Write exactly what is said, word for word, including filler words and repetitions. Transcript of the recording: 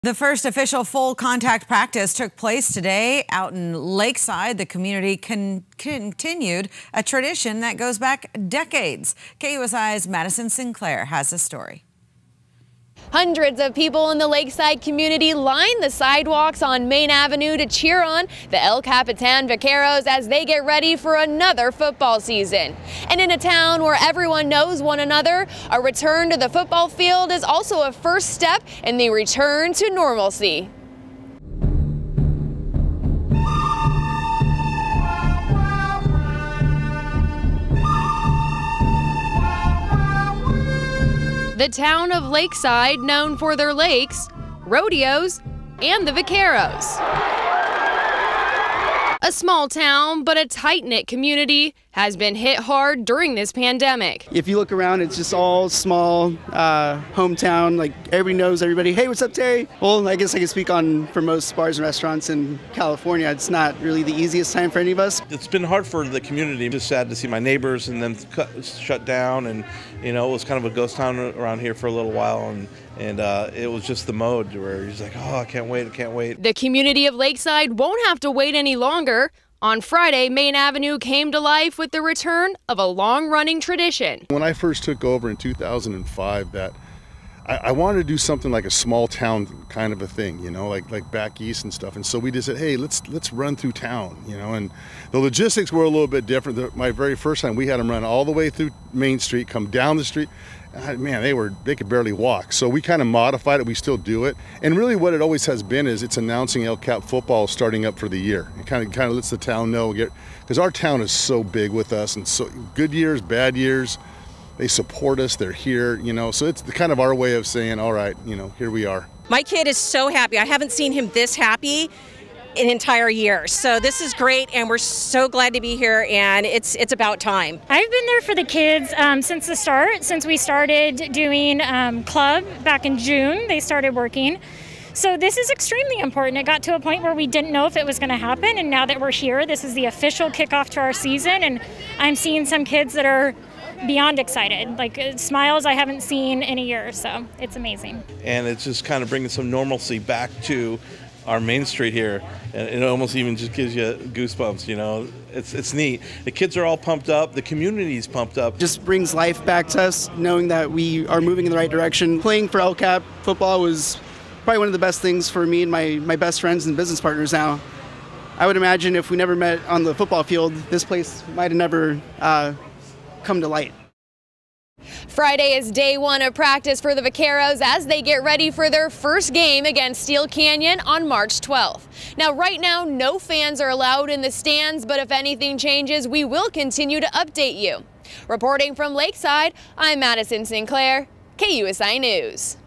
The first official full contact practice took place today out in Lakeside. The community con continued a tradition that goes back decades. K U S I's Madison Sinclair has a story. Hundreds of people in the Lakeside community lined the sidewalks on Main Avenue to cheer on the El Capitan Vaqueros as they get ready for another football season. And in a town where everyone knows one another, a return to the football field is also a first step in the return to normalcy. The town of Lakeside, known for their lakes, rodeos, and the Vaqueros. A small town, but a tight-knit community, has been hit hard during this pandemic. If you look around, it's just all small, uh, hometown, like everybody knows everybody. Hey, what's up, Terry? Well, I guess I can speak on for most bars and restaurants in California. It's not really the easiest time for any of us. It's been hard for the community. Just sad to see my neighbors and then cut, shut down, and you know, it was kind of a ghost town around here for a little while, and and uh, it was just the mode where he's like, oh, I can't wait, I can't wait. The community of Lakeside won't have to wait any longer. On Friday, Main Avenue came to life with the return of a long-running tradition. When I first took over in two thousand five, that I, I wanted to do something like a small town kind of a thing, you know, like like back east and stuff. And so we just said, hey, let's let's run through town, you know. And the logistics were a little bit different. The, my very first time, we had them run all the way through Main Street, come down the street. Uh, man, they were they could barely walk. So we kind of modified it. We still do it. And really what it always has been is it's announcing El Cap football starting up for the year. It kind of kind of lets the town know, because our town is so big with us, and so good years, bad years, they support us, they're here, you know. So it's the kind of our way of saying, all right, you know, here we are. My kid is so happy. I haven't seen him this happy an entire year. So this is great, and we're so glad to be here, and it's it's about time. I've been there for the kids um, since the start, since we started doing um, club back in June. They started working. So this is extremely important. It got to a point where we didn't know if it was going to happen, and now that we're here, this is the official kickoff to our season, and I'm seeing some kids that are beyond excited, like uh, smiles I haven't seen in a year, so it's amazing. And it's just kind of bringing some normalcy back to our Main Street here, and it almost even just gives you goosebumps, you know. It's it's neat. The kids are all pumped up, the community's pumped up. Just brings life back to us, knowing that we are moving in the right direction. Playing for El Cap football was probably one of the best things for me and my, my best friends and business partners now. I would imagine if we never met on the football field, this place might have never uh, come to light. Friday is day one of practice for the Vaqueros as they get ready for their first game against Steele Canyon on March twelfth. Now, right now, no fans are allowed in the stands, but if anything changes, we will continue to update you. Reporting from Lakeside, I'm Madison Sinclair, K U S I News.